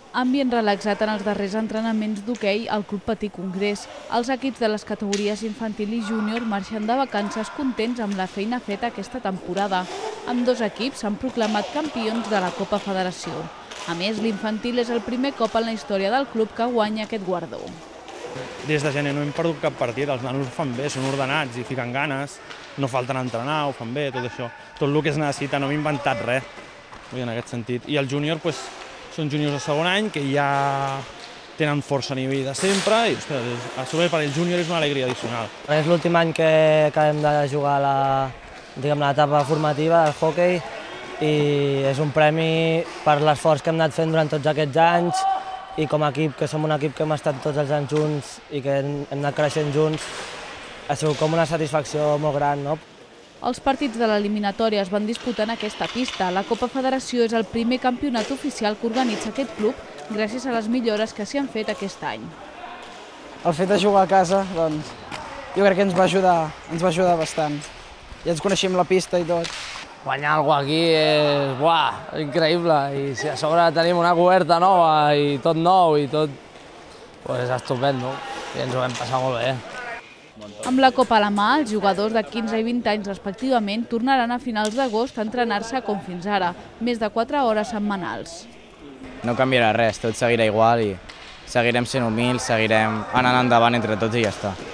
Ambient relaxat en els darrers entrenaments d'hoquei al Club Patí Congrés. Els equips de les categories infantil i júnior marxen de vacances contents amb la feina feta aquesta temporada. Ambdós equips s'han proclamat campions de la Copa Federació. A més, l'infantil és el primer cop en la història del club que guanya aquest guardó. Des de gener no hem perdut cap partit, els nanos ho fan bé, són ordenats i fiquen ganes, no falten a entrenar, ho fan bé, tot això. Tot el que es necessita, no hem inventat res, en aquest sentit. I el júnior, són júniors de segon any que ja tenen força a nivell de sempre i a sobre per el júnior és una alegria addicional. És l'últim any que acabem de jugar l'etapa formativa del hoquei i és un premi per l'esforç que hem anat fent durant tots aquests anys i com a equip, que som un equip que hem estat tots els anys junts i que hem anat creixent junts, ha sigut com una satisfacció molt gran, no? Els partits de l'eliminatòria es van disputar en aquesta pista. La Copa Federació és el primer campionat oficial que organitza aquest club gràcies a les millores que s'hi han fet aquest any. El fet de jugar a casa, doncs, jo crec que ens va ajudar bastant. Ja ens coneixem la pista i tot. Guanyar alguna cosa aquí és increïble i si a sobre tenim una coberta nova i tot nou i tot, és estupendo i ens ho vam passar molt bé. Amb la Copa a la mà, els jugadors de 15 i 20 anys respectivament tornaran a finals d'agost a entrenar-se com fins ara, més de 4 hores setmanals. No canviarà res, tot seguirà igual i seguirem sent humils, seguirem anant endavant entre tots i ja està.